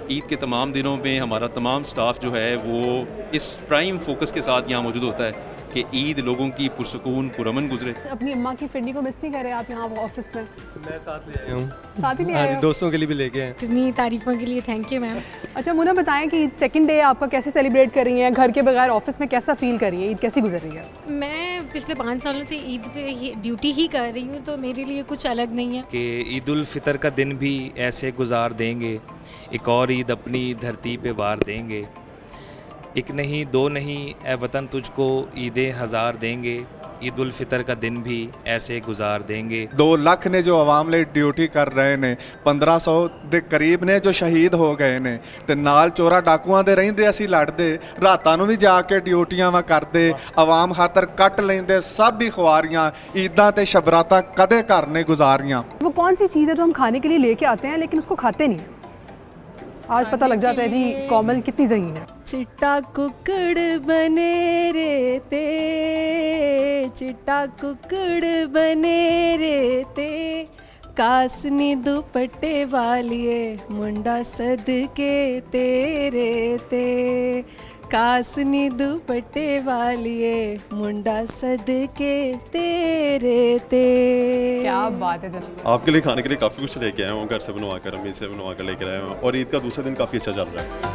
ईद के तमाम दिनों में हमारा तमाम स्टाफ जो है वो इस प्राइम फोकस के साथ यहाँ मौजूद होता है कि ईद लोगों की पुरसुकून पुरअमन गुजरे। अपनी अम्मा की फिरनी को मिस नहीं कर रहे आप यहाँ ऑफिस में? मैं साथ ले आया हूँ, साथ ही ले आए हो? दोस्तों के लिए भी लेके आए। इतनी तारीफों के लिए थैंक यू मैम। अच्छा मुन्ना बताएं कि सेकंड डे आपका कैसे सेलिब्रेट कर रही हैं, घर के बगैर ऑफिस में कैसा फील कर रही है, ईद कैसी गुजर रही है? मैं पिछले 5 सालों से ईद पे ड्यूटी ही कर रही हूँ, तो मेरे लिए कुछ अलग नहीं है कि ईद उल फितर का दिन भी ऐसे गुजार देंगे, एक और ईद अपनी धरती पे वार देंगे, एक नहीं दो नहीं ए वतन तुझको ईदें हज़ार देंगे, ईद उल फितर का दिन भी ऐसे गुजार देंगे। 2 ਲੱਖ ने जो आवाम ਲਈ ड्यूटी कर रहे ने, 1500 ਦੇ ਕਰੀਬ ਨੇ ਜੋ ਸ਼ਹੀਦ ਹੋ ਗਏ ਨੇ ਤੇ ਨਾਲ ਚੋਰਾ ਡਾਕੂਆਂ ਦੇ ਰਹਿੰਦੇ ਅਸੀਂ ਲੜਦੇ, ਰਾਤਾਂ ਨੂੰ ਵੀ ਜਾ ਕੇ ਡਿਊਟੀਆਂ ਵਾ ਕਰਦੇ, ਆਵਾਮ ਖਾਤਰ ਕੱਟ ਲੈਂਦੇ ਸਭ ਹੀ ਖੁਆਰੀਆਂ, ਈਦਾਂ ਤੇ ਸ਼ਬਰਾਤਾਂ ਕਦੇ ਘਰ ਨੇ ਗੁਜ਼ਾਰੀਆਂ। वो कौन सी चीज़ है जो हम खाने के लिए लेके आते हैं लेकिन उसको खाते नहीं हैं? आज पता लग जाता है जी कोमल कितनी ज़हीन है। चिट्टा कुकड़ बने रे ते, चिट्टा कुकड़ बने रे ते, कासनी दुपट्टे वालिए मुंडा सदके तेरे ते, कासनी दुपट्टे वालिए मुंडा सदके तेरे ते। क्या बात है जनाब। आपके लिए खाने के लिए काफ़ी कुछ लेके आया हूँ, घर से बनवा कर, अम्मी से बनवा कर लेकर आया हूँ, और ईद का दूसरा दिन काफ़ी अच्छा चल रहा है।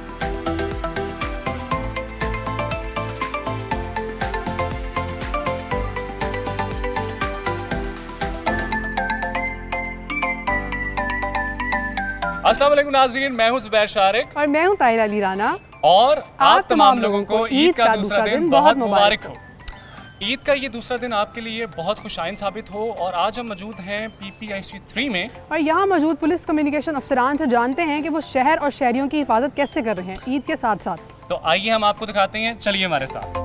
अस्सलाम वालेकुम नाज़रीन, मैं हूं ज़ुबैर शारिक और मैं हूँ ताहिरा अली राना और आप तमाम लोगों को ईद का दूसरा दिन बहुत मुबारक हो। ईद का ये दूसरा दिन आपके लिए बहुत खुशाइन साबित हो। और आज हम मौजूद हैं PPIC 3 में और यहाँ मौजूद पुलिस कम्युनिकेशन अफसरान से जानते हैं कि वो शहर और शहरियों की हिफाजत कैसे कर रहे हैं ईद के साथ साथ। तो आइए हम आपको दिखाते हैं, चलिए हमारे साथ।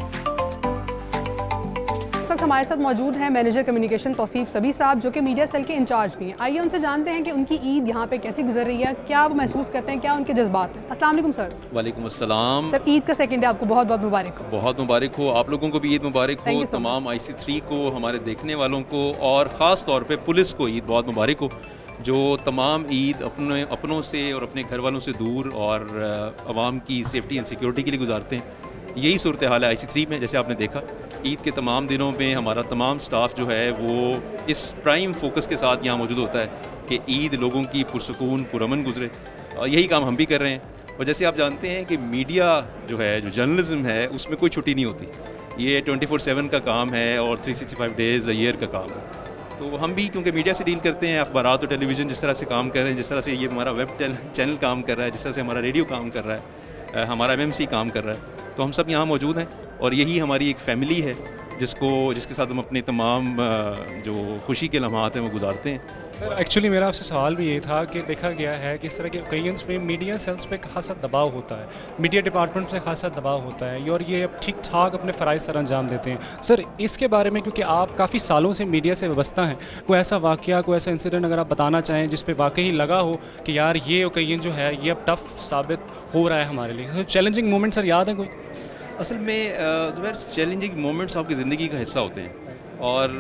इस वक्त हमारे साथ मौजूद हैं मैनेजर कम्युनिकेशन तौसीफ सबी साहब जो कि मीडिया सेल के इंचार्ज भी हैं। आइए उनसे जानते हैं कि उनकी ईद यहाँ पे कैसी गुजर रही है, क्या वो महसूस करते हैं, क्या उनके जज्बात हैं। अस्सलाम वालेकुम सर। वालेकुम अस्सलाम। सर ईद का सेकंड डे आपको बहुत बहुत मुबारक हो। बहुत मुबारक हो, आप लोगों को भी ईद मुबारक हो, तमाम IC3 को, हमारे देखने वालों को और ख़ास तौर पे पुलिस को ईद बहुत मुबारक हो, जो तमाम ईद अपनों से और अपने घर वालों से दूर और आवाम की सेफ्टी एंड सिक्योरिटी के लिए गुजारते हैं। यही सूरत हाल है IC3 में। जैसे आपने देखा ईद के तमाम दिनों में हमारा तमाम स्टाफ जो है वो इस प्राइम फोकस के साथ यहाँ मौजूद होता है कि ईद लोगों की पुरसुकून पुरअमन गुजरे, और यही काम हम भी कर रहे हैं। और जैसे आप जानते हैं कि मीडिया जो है, जो जर्नलिज्म है, उसमें कोई छुट्टी नहीं होती, ये 24/7 का काम है और 365 डेज़ अ ईयर का काम है। तो हम भी क्योंकि मीडिया से डील करते हैं, अखबारात और टेलीविज़न जिस तरह से काम कर रहे हैं, जिस तरह से ये हमारा वेब चैनल काम कर रहा है, जिस तरह से हमारा रेडियो काम कर रहा है, हमारा MMC काम कर रहा है, तो हम सब यहाँ मौजूद हैं और यही हमारी एक फ़ैमिली है जिसके साथ हम अपने तमाम जो खुशी के लम्हात हैं वो गुजारते हैं। सर एक्चुअली मेरा आपसे सवाल भी ये था कि देखा गया है कि इस तरह के ओकेजन्स में मीडिया सेल्स पे खासा दबाव होता है, मीडिया डिपार्टमेंट से खासा दबाव होता है और ये अब ठीक ठाक अपने फ़राइज़ सर अंजाम देते हैं। सर इसके बारे में, क्योंकि आप काफ़ी सालों से मीडिया से वाबस्ता हैं, कोई ऐसा वाक़या, कोई ऐसा इंसिडेंट अगर आप बताना चाहें जिस पे वाकई लगा हो कि यार ये ओकेजन जो है ये अब टफ़ साबित हो रहा है हमारे लिए, चैलेंजिंग मोमेंट सर याद है कोई? असल में चैलेंजिंग मोमेंट्स आपकी ज़िंदगी का हिस्सा होते हैं। और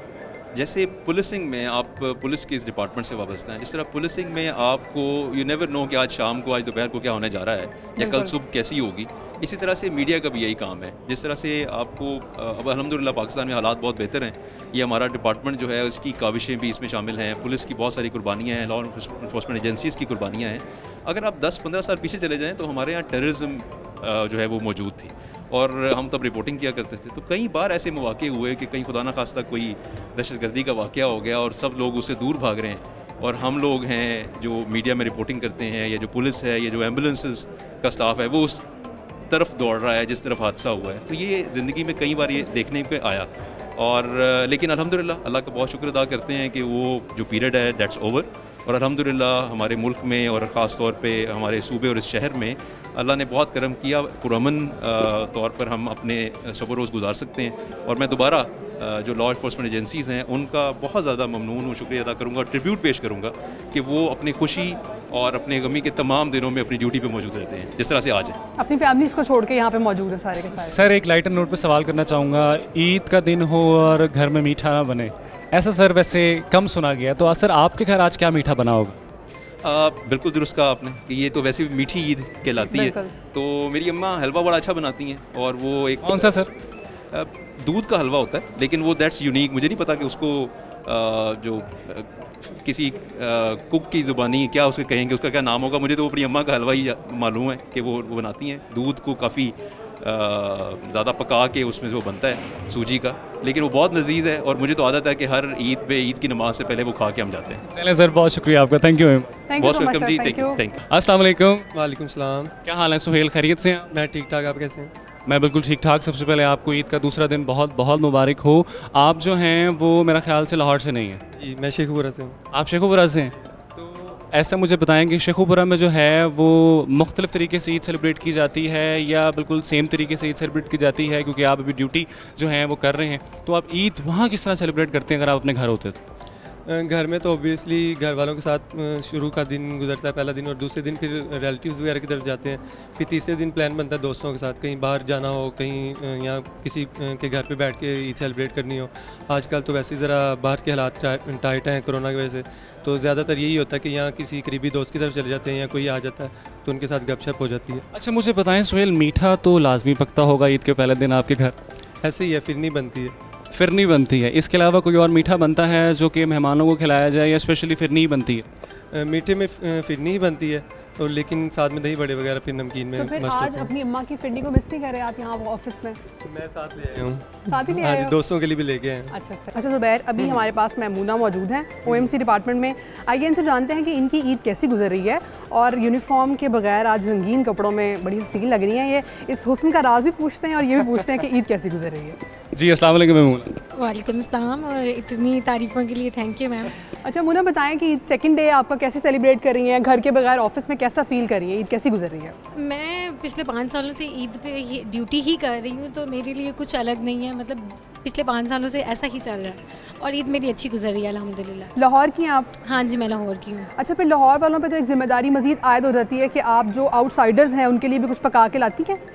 जैसे पुलिसिंग में आप पुलिस के इस डिपार्टमेंट से वाबस्ता हैं, जिस तरह पुलिसिंग में आपको यू नेवर नो कि आज शाम को, आज दोपहर को क्या होने जा रहा है या कल सुबह कैसी होगी, इसी तरह से मीडिया का भी यही काम है। जिस तरह से आपको अब अल्हम्दुलिल्लाह पाकिस्तान में हालात बहुत बेहतर हैं, ये हमारा डिपार्टमेंट जो है उसकी काविशें भी इसमें शामिल हैं, पुलिस की बहुत सारी कुर्बानियाँ हैं, लॉ इन्फोर्समेंट एजेंसीज़ की कुर्बानियाँ हैं। अगर आप 10-15 साल पीछे चले जाएँ तो हमारे यहाँ टेररिज्म जो है वो मौजूद थी और हम तब रिपोर्टिंग किया करते थे। तो कई बार ऐसे मौके हुए कि कहीं खुदा न खास्ता कोई दहशतगर्दी का वाक़या हो गया और सब लोग उससे दूर भाग रहे हैं, और हम लोग हैं जो मीडिया में रिपोर्टिंग करते हैं, या जो पुलिस है, या जो एम्बुलेंसेस का स्टाफ है, वो उस तरफ दौड़ रहा है जिस तरफ हादसा हुआ है। तो ये ज़िंदगी में कई बार ये देखने पे आया, और लेकिन अल्हम्दुलिल्लाह अल्लाह का बहुत शुक्र अदा करते हैं कि वो जो पीरियड है दैट्स ओवर, और अल्हम्दुलिल्लाह हमारे मुल्क में और ख़ास तौर पे हमारे सूबे और इस शहर में अल्लाह ने बहुत करम किया, पुरअमन तौर पर हम अपने शब रोज़ गुजार सकते हैं। और मैं दोबारा जो लॉ इन्फोर्समेंट एजेंसीज़ हैं उनका बहुत ज़्यादा ममनून हूँ, शुक्रिया अदा करूँगा और ट्रिब्यूट पेश करूँगा कि वो अपनी खुशी और अपने गमी के तमाम दिनों में अपनी ड्यूटी पे मौजूद रहते हैं, जिस तरह से आज है। अपनी फैमिलीज़ को छोड़ के यहाँ पे मौजूद है सारे के सारे। सर एक लाइटर नोट पे सवाल करना चाहूँगा, ईद का दिन हो और घर में मीठा ना बने, ऐसा सर वैसे कम सुना गया, तो सर आपके घर आज क्या मीठा बना होगा? बिल्कुल दुरुस्त कहा आपने कि ये तो वैसे भी मीठी ईद कहलाती है। तो मेरी अम्मा हलवा बड़ा अच्छा बनाती हैं और वो एक कौन सा सर? दूध का हलवा होता है, लेकिन वो दैट्स यूनिक। मुझे नहीं पता कि उसको जो किसी कुक की ज़ुबानी क्या उसके कहेंगे, उसका क्या नाम होगा। मुझे तो अपनी अम्मा का हलवा ही मालूम है कि वो बनाती हैं। दूध को काफ़ी ज़्यादा पका के उसमें जो बनता है सूजी का, लेकिन वो बहुत लजीज है। और मुझे तो आदत है कि हर ईद पे ईद की नमाज से पहले वो खा के हम जाते हैं। चलें सर, बहुत शुक्रिया आपका, थैंक यू। बहुत वेलकम जी, थैंक यू। अस्सलाम वालेकुम। वालेकुम सलाम। क्या हाल है सुहेल, खैरियत से हैं? मैं ठीक ठाक, आप कैसे हैं? मैं बिल्कुल ठीक ठाक। सबसे पहले आपको ईद का दूसरा दिन बहुत बहुत मुबारक हो। आप जो हैं वो मेरा ख्याल से लाहौर से नहीं हैं? जी, मैं शेखुपुरा से हूँ। आप शेखुपुरा से हैं? तो ऐसा मुझे बताएं कि शेखुपुरा में जो है वो मुख्तलिफ़ तरीके से ईद सेलिब्रेट की जाती है या बिल्कुल सेम तरीके से ईद सेलिब्रेट की जाती है? क्योंकि आप अभी ड्यूटी जो है वो कर रहे हैं, तो आप ईद वहाँ किस तरह सेलिब्रेट करते हैं अगर आप अपने घर होते तो? घर में तो ऑब्वियसली घर वालों के साथ शुरू का दिन गुजरता है, पहला दिन, और दूसरे दिन फिर रिलेटिव्स वगैरह की तरफ जाते हैं। फिर तीसरे दिन प्लान बनता है दोस्तों के साथ कहीं बाहर जाना हो, कहीं यहाँ किसी के घर पे बैठ के ईद सेलिब्रेट करनी हो। आजकल तो वैसे ही ज़रा बाहर के हालात टाइट हैं कोरोना की वजह से, तो ज़्यादातर यही होता है कि यहाँ किसी करीबी दोस्त की तरफ चले जाते हैं या कोई आ जाता है तो उनके साथ गपशप हो जाती है। अच्छा, मुझे बताएं सुहेल, मीठा तो लाजमी पकता होगा ईद के पहले दिन आपके घर? ऐसे ही है, फिरनी बनती है। फिरनी बनती है, इसके अलावा कोई और मीठा बनता है जो कि मेहमानों को खिलाया जाए या स्पेशली फिरनी ही बनती है? मीठे में फिरनी ही बनती है, और लेकिन साथ में दही बड़े वगैरह फिर नमकीन में। तो फिर आज अपनी अम्मा की फिरनी को मिस नहीं कर रहे आप यहाँ ऑफिस में? मैं साथ ले आया हूँ। साथ ही ले आए हो? दोस्तों के लिए भी लेके आए। अच्छा ज़ुबैर, अभी हमारे पास महमूना मौजूद हैं OMC डिपार्टमेंट में। आइए इनसे जानते हैं कि इनकी ईद कैसी गुजर रही है, और यूनिफॉर्म के बगैर आज रंगीन कपड़ों में बड़ी हसीन लग रही हैं ये। इस हुस्न का राज भी पूछते हैं और ये भी पूछते हैं कि ईद कैसी गुजर रही है। जी अस्सलाम वालेकुम महमूना। वालेकुम अस्सलाम, और इतनी तारीफ़ों के लिए थैंक यू मैम। अच्छा मुना, बताएं कि सेकंड डे आपका कैसे सेलिब्रेट कर रही हैं? घर के बगैर ऑफिस में कैसा फील कर रही है? ईद कैसी गुजर रही है? मैं पिछले 5 सालों से ईद पे ड्यूटी ही कर रही हूँ, तो मेरे लिए कुछ अलग नहीं है। मतलब पिछले 5 सालों से ऐसा ही चल रहा है और ईद मेरी अच्छी गुजर रही है अल्हम्दुलिल्लाह। लाहौर की हैं आप? हाँ जी, मैं लाहौर की हूँ। अच्छा, फिर लाहौर वालों पे तो एक जिम्मेदारी मजीद आयद हो जाती है कि आप जो आउटसाइडर्स हैं उनके लिए भी कुछ पका के लाती हैं?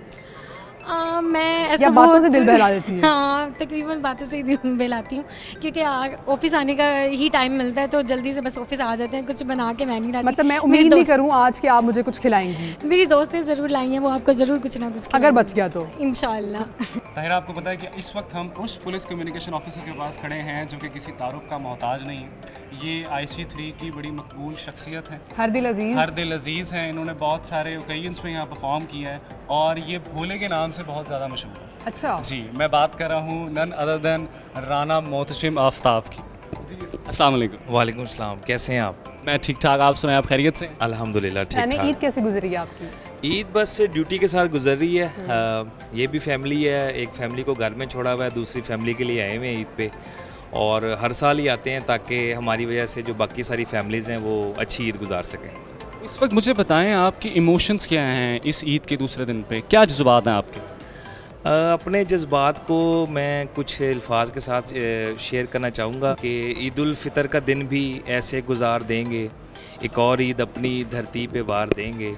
मैं ऐसा या बातों से दिल बहला देती है? हाँ, तकरीबन बातों से ही दिल बहलाती हूँ, क्योंकि ऑफिस आने का ही टाइम मिलता है तो जल्दी से बस ऑफिस आ जाते हैं। कुछ बना के मैं नहीं लाती। मतलब मैं उम्मीद नहीं करूँ आज कि आप मुझे कुछ खिलाएंगी? मेरी दोस्तें ज़रूर लाई हैं, वो आपको ज़रूर कुछ ना कुछ अगर बच गया तो इंशाल्लाह। ताहिरा, आपको पता है कि इस वक्त हम उस पुलिस कम्युनिकेशन ऑफिसर के पास खड़े हैं जो कि किसी तारुफ का मोहताज नहीं है। ये IC3 की बड़ी मकबूल शख्सियत है, हर दिल अजीज़ हैं। इन्होंने बहुत सारे ओकेजन्स में यहाँ परफॉर्म किया है और ये भोले के नाम से बहुत ज़्यादा मशहूर है। अच्छा जी, मैं बात कर रहा हूँ none other than Rana Mohtashim Aftab की। अस्सलाम वालेकुम। वालेकुम सलाम, कैसे हैं आप? मैं ठीक ठाक, आप सुनाएं, आप खैरियत से? अल्हम्दुलिल्लाह ठीक ठाक। ईद कैसे गुजरी है आपकी? ईद बस ड्यूटी के साथ गुजर रही है। ये भी फैमिली है, एक फैमिली को घर में छोड़ा हुआ है, दूसरी फैमिली के लिए आए हुए हैं ईद पे, और हर साल ही आते हैं ताकि हमारी वजह से जो बाकी सारी फैमिलीज़ हैं वो अच्छी ईद गुजार सकें। इस वक्त मुझे बताएं आपके इमोशंस क्या हैं इस ईद के दूसरे दिन पे, क्या जज्बात हैं आपके? अपने जज्बात को मैं कुछ अल्फाज के साथ शेयर करना चाहूँगा कि ईद उल फितर का दिन भी ऐसे गुजार देंगे, एक और ईद अपनी धरती पे वार देंगे।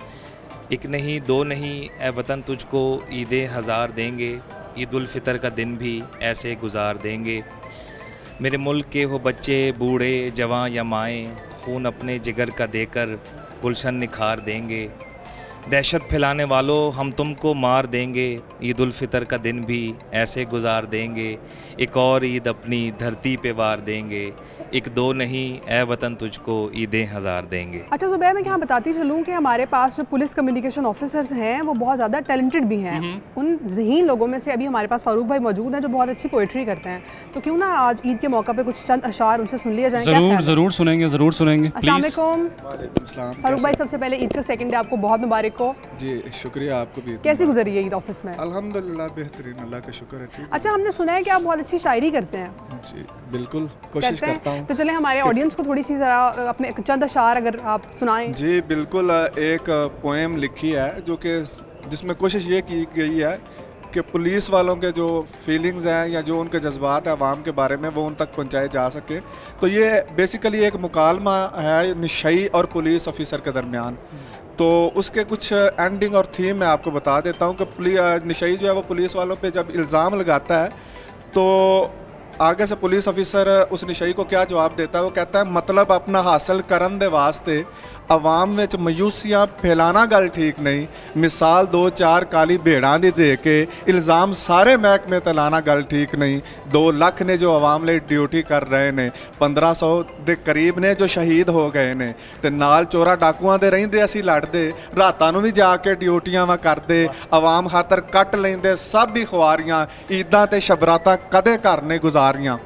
एक नहीं दो नहीं ए वतन तुझको ईदें हज़ार देंगे, ईद उल फितर का दिन भी ऐसे गुजार देंगे। मेरे मुल्क के हो बच्चे बूढ़े जवां या माएँ, खून अपने जिगर का देकर गुलशन निखार देंगे। दहशत फैलाने वालों हम तुमको मार देंगे, ईद उल फितर का दिन भी ऐसे गुजार देंगे। एक और ईद अपनी धरती पे वार देंगे, एक दो नहीं ए वतन तुझको ईदें हज़ार देंगे। अच्छा ज़ुबैर, मैं क्या बताती चलूँ कि हमारे पास जो पुलिस कम्युनिकेशन ऑफिसर्स हैं वो बहुत ज़्यादा टैलेंटेड भी हैं। उन ज़हीन लोगों में से अभी हमारे पास फारूक भाई मौजूद हैं जो बहुत अच्छी पोइट्री करते हैं, तो क्यों ना आज ईद के मौका पे कुछ चंद अशार उनसे सुन लिया जाए? ज़रूर सुनेंगे। अस्सलाम वालेकुम फारूक भाई, सबसे पहले ईद का सेकंड डे आपको बहुत मुबारक हो। जी शुक्रिया, आपको भी। कैसी गुजरी है ईद ऑफिस में? अल्हम्दुलिल्लाह बेहतरीन, अल्लाह का शुक्र है, ठीक। अच्छा, हमने सुना है कि आप बहुत अच्छी शायरी करते हैं। जी बिल्कुल, कोशिश करता हूँ। तो चले हमारे ऑडियंस को थोड़ी सी ज़रा अपने चंद अशार अगर आप सुनाएं। जी बिल्कुल, एक पोएम लिखी है जो कि जिसमें कोशिश ये की गई है कि पुलिस वालों के जो फीलिंग्स हैं या जो उनके जज्बात हैं आवाम के बारे में वो उन तक पहुंचाए जा सके। तो ये बेसिकली एक मुकालमा है निशाई और पुलिस ऑफिसर के दरमियान। तो उसके कुछ एंडिंग और थीम मैं आपको बता देता हूँ कि निशाई जो है वो पुलिस वालों पे जब इल्ज़ाम लगाता है तो आगे से पुलिस ऑफिसर उस निशाई को क्या जवाब देता है, वो कहता है मतलब अपना हासिल करन दे वास्ते आवाम में मायूसियाँ फैलाना गल ठीक नहीं, मिसाल 2-4 काली भेड़ां दी दे के इल्ज़ाम सारे महकमे ते लाना गल ठीक नहीं। 2 लाख ने जो आवाम लिए ड्यूटी कर रहे ने, 1500 दे करीब ने जो शहीद हो गए ने, ते नाल चोरा डाकुआं दे रहिंदे असी लड़दे, रातां नूं भी जाके ड्यूटियां वा करदे, आवाम खातर कट लेंदे सब ही खुआरियां, ईदां ते शबरातां कदे घर ने गुजारियां।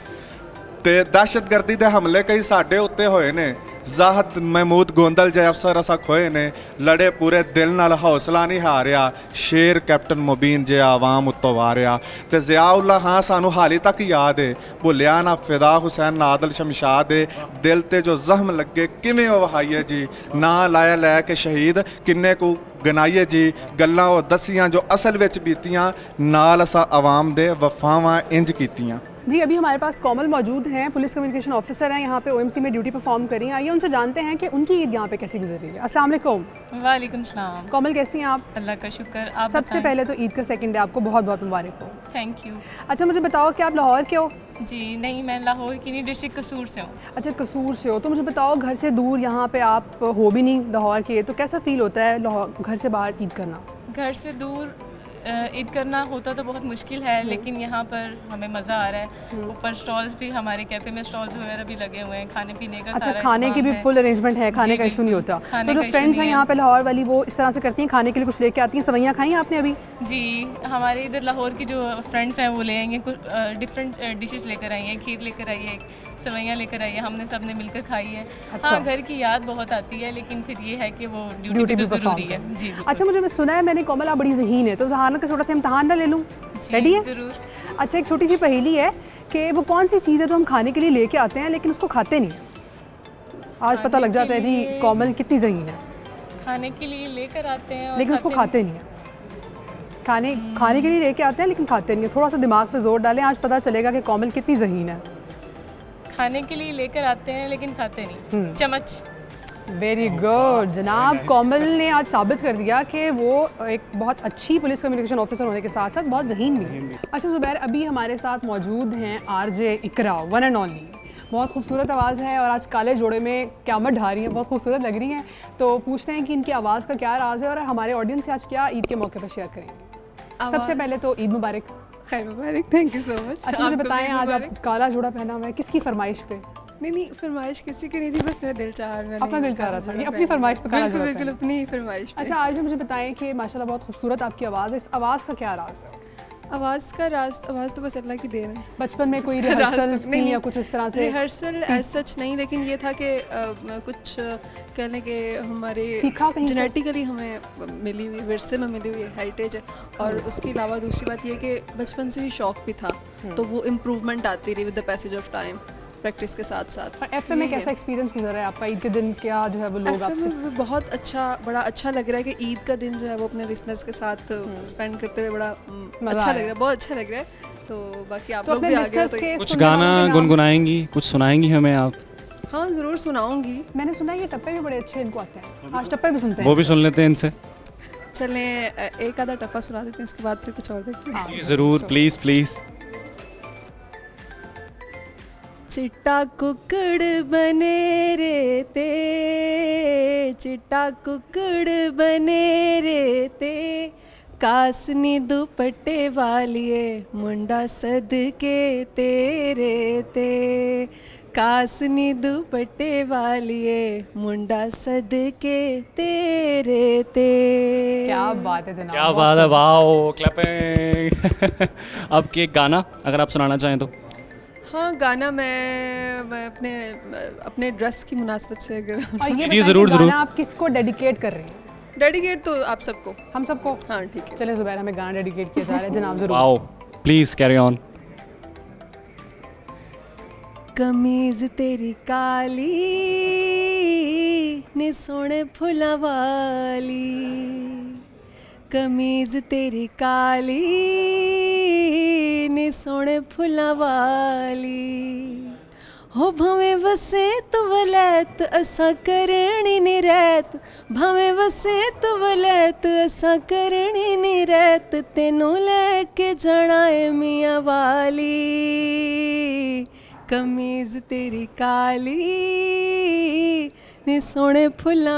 ते दहशतगर्दी दे हमले कई साडे उत्ते होए ने, ज़ाहद महमूद गोंदल जै अफसर असा खोए ने, लड़े पूरे दिल नाल हौसला नहीं हारिया, शेर कैप्टन मुबीन जे आवाम उत्तों वारिया। ते ज़ियाउल्लाह खां सानू हाली तक याद है, भुलिया ना फिदा हुसैन ना आदल शमशाद है, दिल ते जो जख्म लगे किवें ओ वहाइए जी, ना लाया लै के शहीद किन्ने को गनाइए जी, गल्लां ओ दसियां जो असल विच बीतियां, नाल असा आवाम दे वफावां इंज कीतियां। जी अभी हमारे पास कोमल मौजूद हैं, पुलिस कम्युनिकेशन ऑफिसर हैं, यहाँ पे ओएमसी में ड्यूटी परफॉर्म कर रही हैं। आइए उनसे जानते हैं कि उनकी ईद यहाँ पे कैसी गुजर रही है। अस्सलाम वालेकुम। वालेकुम सलाम। कोमल कैसी हैं आप? अल्लाह का शुक्र। आप सबसे पहले तो ईद का सेकंड डे आपको बहुत बहुत मुबारक हो। Thank you. अच्छा मुझे बताओ कि आप लाहौर के हो? जी नहीं, मैं लाहौर की नहीं, डिस्ट्रिक्ट कसूर से हूँ। अच्छा कसूर से हो, तो मुझे बताओ घर से दूर यहाँ पे आप हो भी नहीं लाहौर के, तो कैसा फील होता है लाहौर घर से बाहर ईद करना? घर से दूर ईद करना होता तो बहुत मुश्किल है, लेकिन यहाँ पर हमें मज़ा आ रहा है। ऊपर स्टॉल्स भी, हमारे कैफ़े में स्टॉल्स वगैरह भी लगे हुए हैं, खाने पीने का अच्छा खाने की भी फुल अरेंजमेंट है, खाने का इशू नहीं होता। तो जो फ्रेंड्स हैं यहाँ पे लाहौर वाली वो इस तरह से करती हैं, खाने के लिए कुछ लेके आती हैं? सवैयाँ खाई आपने अभी? जी हमारे इधर लाहौर की जो फ्रेंड्स हैं वो ले आएंगे, कुछ डिफरेंट डिशेस लेकर आई हैं, खीर लेकर आई है, सवैयाँ लेकर आई है, हमने सब ने मिलकर खाई है। हाँ घर की याद बहुत आती है, लेकिन फिर ये है कि वो ड्यूटी भी ज़रूरी है। जी अच्छा मुझे सुना है मैंने कोमल आप बड़ी ज़हीन है, तो जहाना का छोटा सा इम्तहान ले लूँ? रेडी है? ज़रूर। अच्छा एक छोटी सी पहेली है कि वो कौन सी चीज़ है जो हम खाने के लिए लेके आते हैं लेकिन उसको खाते नहीं? आज पता लग जाता है जी कोमल कितनी ज़हीन है। खाने के लिए लेकर आते हैं लेकिन उसको खाते नहीं है। खाने के लिए लेके आते हैं लेकिन खाते नहीं है। थोड़ा सा दिमाग पे जोर डालें, आज पता चलेगा कि कोमल कितनी ज़हीन है। खाने के लिए लेकर आते हैं लेकिन खाते नहीं। चम्मच। वेरी गुड जनाब, कोमल ने आज साबित कर दिया कि वो एक बहुत अच्छी पुलिस कम्युनिकेशन ऑफिसर होने के साथ साथ बहुत ज़हीन भी है। अच्छा ज़ुबैर, अभी हमारे साथ मौजूद हैं RJ Iqra, one and only. बहुत खूबसूरत आवाज़ है और आज काले जोड़े में क़यामत ढा रही हैं, बहुत खूबसूरत लग रही हैं। तो पूछते हैं कि इनकी आवाज़ का क्या राज है और हमारे ऑडियंस से आज क्या ईद के मौके पर शेयर करेंगे। सबसे पहले तो ईद मुबारक। खैर मुबारक, थैंक यू सो मच। अच्छा मुझे बताएं आज आप काला जोड़ा पहना हुआ है, किसकी फरमाइश पे? नहीं फरमाइश किसी की नहीं थी, बस मेरा दिल चाह रहा है। अपना दिल चाह रहा था, ये अपनी फरमाइश पे काला जोड़ा? बिल्कुल अपनी ही फरमाइश पे। अच्छा आज मुझे बताएं कि माशाल्लाह बहुत खूबसूरत आपकी आवाज़ है, इस आवाज़ का क्या राज है? आवाज़ का राज, आवाज़ तो बस अल्लाह की देन है। बचपन में कोई रिहर्सल नहीं या कुछ इस तरह से? रिहर्सल एज सच नहीं, लेकिन ये था कि कुछ कहने के हमारे जेनेटिकली हमें मिली हुई, विरसे में मिली हुई हेरिटेज है। और उसके अलावा दूसरी बात ये कि बचपन से ही शौक भी था, तो वो इम्प्रूवमेंट आती रही with the passage of time, practice के साथ साथ। और एफएम में कैसा एक्सपीरियंस गुजरा है आपका ईद के दिन? क्या जो है वो लोग आपसे? बहुत अच्छा, बड़ा अच्छा लग रहा है कि ईद का दिन जो है वो अपने लिसनर्स के साथ स्पेंड करते हुए बड़ा अच्छा लग रहा है, बहुत अच्छा लग रहा है। तो बाकी आप लोग भी आ गए तो कुछ गाना गुनगुनाएंगी, कुछ सुनाएंगी हमें आप? हाँ ज़रूर सुनाऊंगी। मैंने सुना है ये टप्पे भी बड़े अच्छे इनको आते हैं, आज टप्पे भी सुनते हैं। वो भी सुन लेते हैं इनसे। चलें एक आधा टप्पा सुना देते हैं, उसके बाद फिर कुछ और देखते हैं। ज़रूर, प्लीज़ प्लीज़। चिट्टा कुकड़ बने रे ते, चिट्टा कुकड़ बने रे ते, कासनी दुपट्टे वालिए मुंडा सदके तेरे ते, कासनी दुपट्टे वालिए मुंडा सदके तेरे ते। क्या बात है जनाब, क्या बात है, वाओ क्लैपिंग। अब के गाना अगर आप सुनाना चाहें तो? हाँ गाना मैं अपने ड्रेस की मुनासबत से अगर ये ज़रूर गाना आप किसको डेडिकेट कर रही हैं? डेडिकेट तो आप सबको। हम सबको? हाँ ठीक है। चले ज़ुबैर, हमें गाना डेडिकेट किया जा रहा है जनाब, ज़रूर। Wow please carry on. कमीज तेरी काली ने सोने फुला वाली, कमीज तेरी काली नी सोने फुल्लां वाली, हो भवें वसे तो वलैत असा करनी नी रैत, भवें वसे तो वलैत असा करनी नी रैत, तेनू लैके जाना है मियां वाली, कमीज तेरी काली नी सोने फुल्लां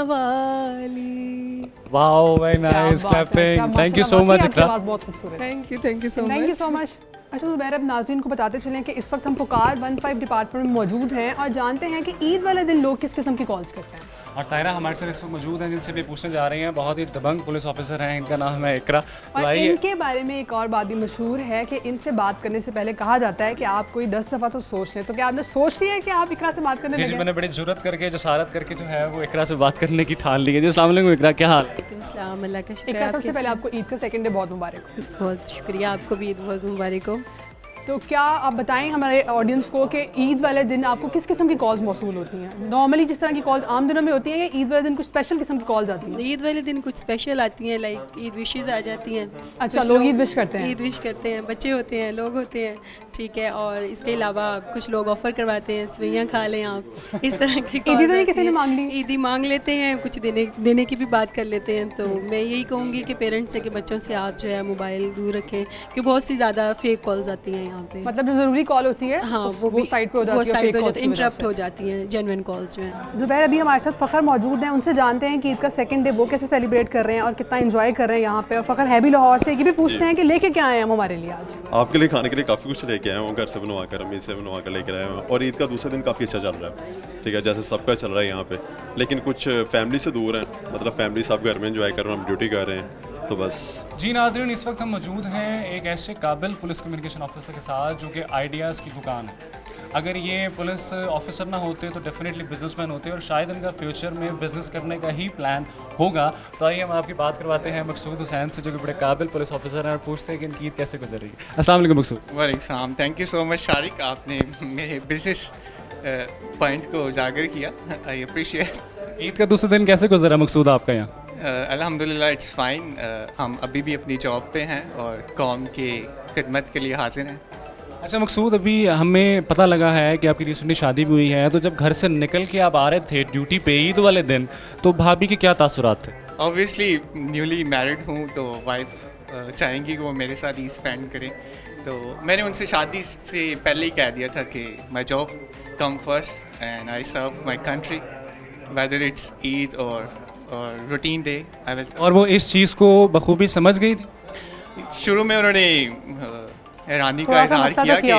वाली। Wow very nice clapping, thank you so much Iqra, बहुत खूबसूरत, थैंक यू सो मच। अच्छा ज़ुबैर, अब नाज़रीन को बताते चलें कि इस वक्त हम पुकार 15 डिपार्टमेंट में मौजूद हैं और जानते हैं कि ईद वाले दिन लोग किस किस्म की कॉल्स करते हैं। और तायरा हमारे साथ इस वक्त मौजूद हैं जिनसे भी पूछने जा रहे हैं, बहुत ही दबंग पुलिस ऑफिसर हैं, इनका नाम है इकरा। और इनके बारे में एक और बात भी मशहूर है कि इनसे बात करने से पहले कहा जाता है कि आप कोई 10 दफ़ा तो सोच लें, तो क्या आपने सोच लिया है कि आप इकरा से बात करने लगे? जी, मैंने बड़ी जुर्रत करके, जसारत करके जो है वो इकरा से बात करने की ठान ली है। जी अस्सलाम वालेकुम इकरा, क्या हाल? अल्लाह का शुक्र। इकरा, सबसे पहले आपको ईद का सेकंड डे बहुत मुबारक हो। बहुत शुक्रिया, आपको भी ईद बहुत मुबारक हो। तो क्या आप बताएं हमारे ऑडियंस को कि ईद वाले दिन आपको किस किस्म की कॉल्स मौसूल होती हैं? नॉर्मली जिस तरह की कॉल्स आम दिनों में होती हैं, या ईद वाले दिन कुछ स्पेशल किस्म की कॉल्स आती हैं? ईद वाले दिन कुछ स्पेशल आती हैं, लाइक ईद विशेस आ जाती हैं। अच्छा, लोग ईद विश करते हैं? ईद विश करते हैं, बच्चे होते हैं, लोग होते हैं, ठीक है। और इसके अलावा कुछ लोग ऑफ़र करवाते हैं, सवैयाँ खा लें आप, इस तरह की ईदी तो नहीं किसी ने मांग ली? ईदी मांग लेते हैं, कुछ देने की भी बात कर लेते हैं। तो मैं यही कहूँगी कि पेरेंट्स से कि बच्चों से आप जो है मोबाइल दूर रखें, कि बहुत सी ज़्यादा फेक कॉल्स आती हैं यहाँ पे। मतलब कॉल होती है, हाँ, वो साइड पे हो जाती है, फेक कॉल्स इंटरप्ट हो जाती हैं जेन्युइन कॉल्स में। ज़ुबैर, अभी हमारे साथ फ़खर मौजूद हैं, उनसे जानते हैं कि ईद का सेकंड डे वो कैसे सेलिब्रेट कर रहे हैं और कितना एंजॉय कर रहे हैं यहाँ पे। और फ़खर है भी लाहौर से, ये भी पूछते हैं कि लेके क्या आए हम हमारे लिए आज? आपके लिए खाने के लिए काफ़ी कुछ लेके आए हूँ, घर से बनवा कर, अम्मी से बनवा कर लेकर आए हूँ। और ईद का दूसरा दिन काफ़ी अच्छा चल रहा है, ठीक है, जैसे सबका चल रहा है यहाँ पे। लेकिन कुछ फैमिली से दूर हैं, मतलब फैमिली सब घर में एंजॉय कर रहे हैं, हम ड्यूटी कर रहे हैं, तो बस। जी नाज़रीन, इस वक्त हम मौजूद हैं एक ऐसे काबिल पुलिस कम्युनिकेशन ऑफिसर के साथ जो कि आइडियाज़ की दुकान है। अगर ये पुलिस ऑफिसर ना होते तो डेफिनेटली बिजनेसमैन होते और शायद इनका फ्यूचर में बिजनेस करने का ही प्लान होगा। तो आइए हम आपकी बात करवाते हैं मकसूद हुसैन से, जो कि बड़े काबिल पुलिस ऑफिसर हैं, और पूछते हैं कि इनकी ईद कैसे गुजर रही है। अस्सलाम वालेकुम मकसूद। वालेकुम सलाम, thank you so much Shariq, आपने मेरे बिजनेस पॉइंट को उजागर किया, आई अप्रिशिएट। ईद का दूसरा दिन कैसे गुजरा मकसूद आपका यहाँ? अल्हम्दुलिल्लाह इट्स फाइन। हम अभी भी अपनी जॉब पे हैं और कौम की खिदमत के लिए हाजिर हैं। अच्छा मकसूद, अभी हमें पता लगा है कि आपकी रिसेंटली शादी भी हुई है, तो जब घर से निकल के आप आ रहे थे ड्यूटी पे ईद वाले दिन, तो भाभी के क्या तासुरात थे? ऑब्वियसली न्यूली मैरिड हूँ तो वाइफ चाहेंगी कि वो मेरे साथ ईद स्पेंड करें, तो मैंने उनसे शादी से पहले ही कह दिया था कि my job come first and I serve my country whether it's Eid और रूटीन डे आई विल। और वो इस चीज़ को बखूबी समझ गई थी? शुरू में उन्होंने हैरानी का इजहार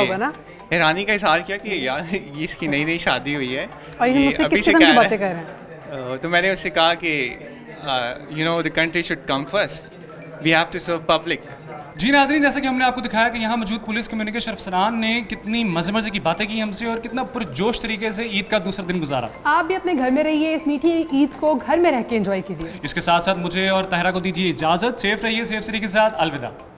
किया कि यार ये इसकी नई नई शादी हुई है, ये अभी से कह रहे हैं। तो मैंने उससे कहा कि you know the country should come first, we have to serve public. जी नाज़रीन, जैसे कि हमने आपको दिखाया कि यहाँ मौजूद पुलिस कम्युनिकेशन अफसरान ने कितनी मज़े मज़े की बातें की हमसे और कितना पुरजोश तरीके से ईद का दूसरा दिन गुजारा। आप भी अपने घर में रहिए, इस मीठी ईद को घर में रह के एंजॉय कीजिए। इसके साथ साथ मुझे और ताहिरा को दीजिए इजाज़त। सेफ रहिए, सेफ तरीके के साथ, अलविदा।